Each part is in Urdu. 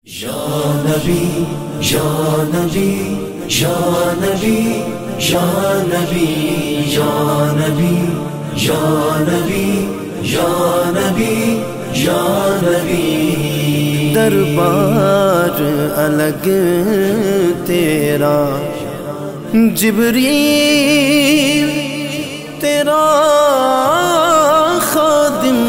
یا نبی یا نبی یا نبی یا نبی یا نبی یا نبی یا نبی یا نبی دربار الگ تیرا جبریل تیرا خادم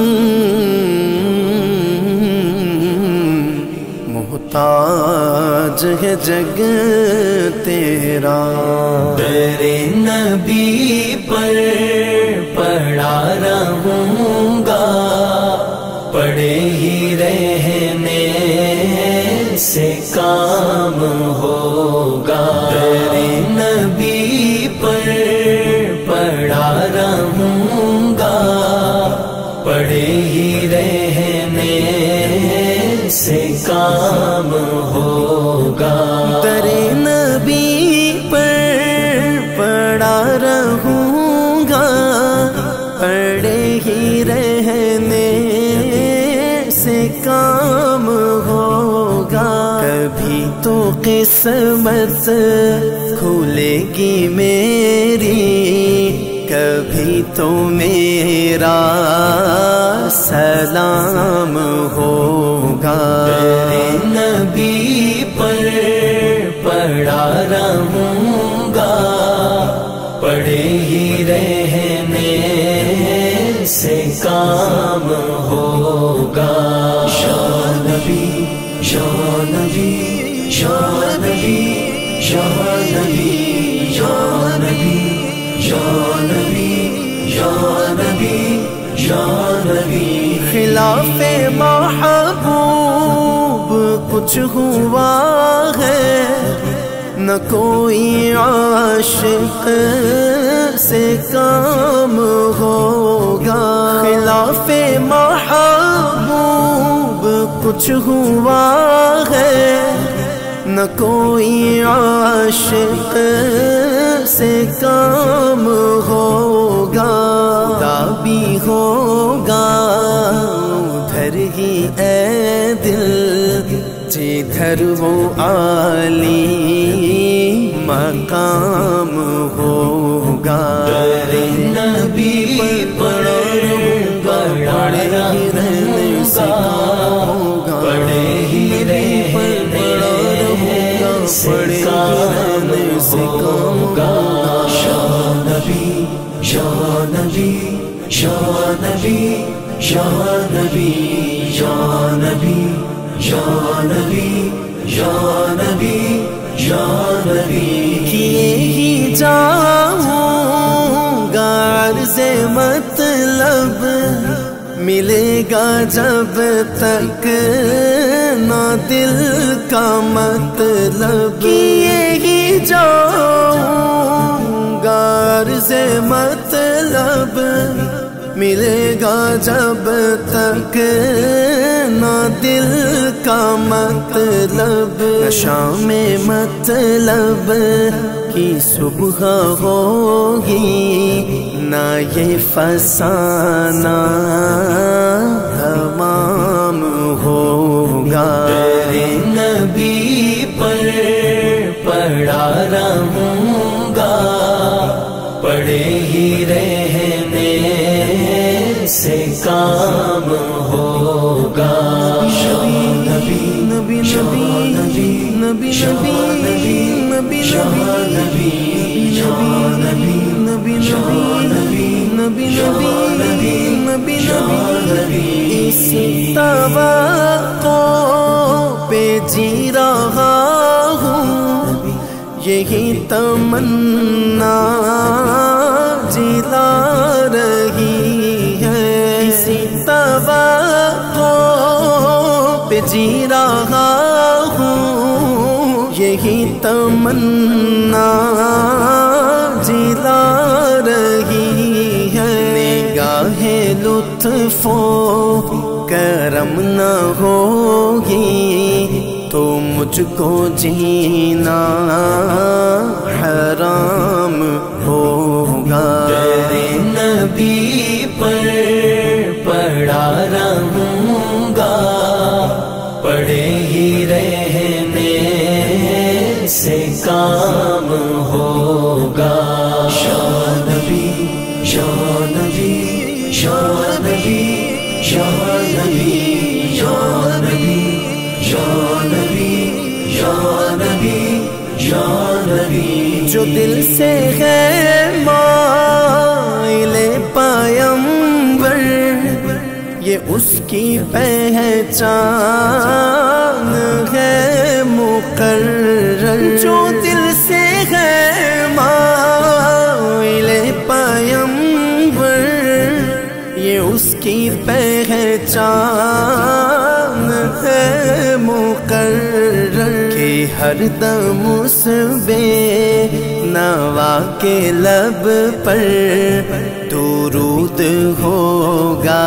محتاج ہے جگ تیرا تیرے نبی پر پڑا رہوں گا پڑے ہی رہنے سے کام ہوگا تیرے نبی پر پڑا رہوں گا پڑے ہی رہنے سے کام ہوگا تیرے نبی پر پڑا رہوں گا پڑے ہی رہنے سے کام ہوگا کبھی تو قسمت کھلے گی میری کبھی تو میرا سلام ہوگا تیرے نبی پر پڑا رہوں گا پڑے ہی رہنے سے کام ہوگا یا نبی یا نبی یا نبی یا نبی یا نبی یا نبی یا نبی یا نبی خلاف محبوب کچھ ہوا ہے نہ کوئی عاشق سے کام ہوگا خلاف محبوب کچھ ہوا ہے نہ کوئی عاشق سے کام ہوگا خدا بھی ہوگا ادھر ہی اے دل جدھر وہ عالی مقام ہوگا تیرے نبی پر پڑا رہوں گا پڑے ہی رہنے سے کام ہوگا یا نبی یا نبی یا نبی یا نبی یا نبی یا نبی یا نبی یا نبی کیے ہی جاؤں گا عرض مطلب ملے گا جب تک نہ دل کا مطلب کیے ہی جاؤں گا عرض مطلب ملے گا جب تک نہ دل کا مطلب شام مطلب کی صبح ہوگی نہ یہ فسانہ تمام ہوگا تیرے نبی پر پڑا رہوں گا پڑے ہی رہنے سے کام ہوگا یا نبی نبی نبی نبی نبی یا نبی نبی یا نبی یا نبی نبی یا نبی نبی یا نبی نبی یا نبی اس توقع پہ جی رہا ہوں یہی تمنا جلا رہی ہے اسی توقع پہ جی رہا ہوں یہی تمنا جلا رہی ہے نگاہ لطف و کرم نہ ہوگی تو مجھ کو جینا حرام ہوگا تیرے نبی پر پڑا رہوں گا پڑے ہی رہنے سے کام ہوگا. یا نبی یا نبی یا نبی یا نبی یا نبی یا نبی یا نبی یا نبی. جو دل سے ہے مائل پیمبر یہ اس کی پہچان ہے مقرر. جو دل سے ہے مائل پیمبر یہ اس کی پہچان ہے مقرر. کہ ہر دم اس بے نوا کے لب پر درود ہوگا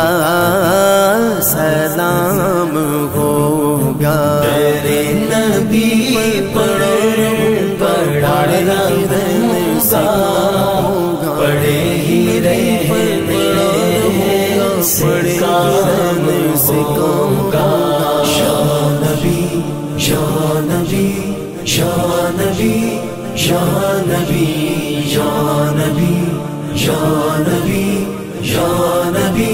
سلام ہوگا. تیرے نبی پر بڑا رحم ہوگا. پڑے ہی رہنے سے کام ہوگا. یا نبی یا نبی یا نبی یا نبی یا نبی یا نبی یا نبی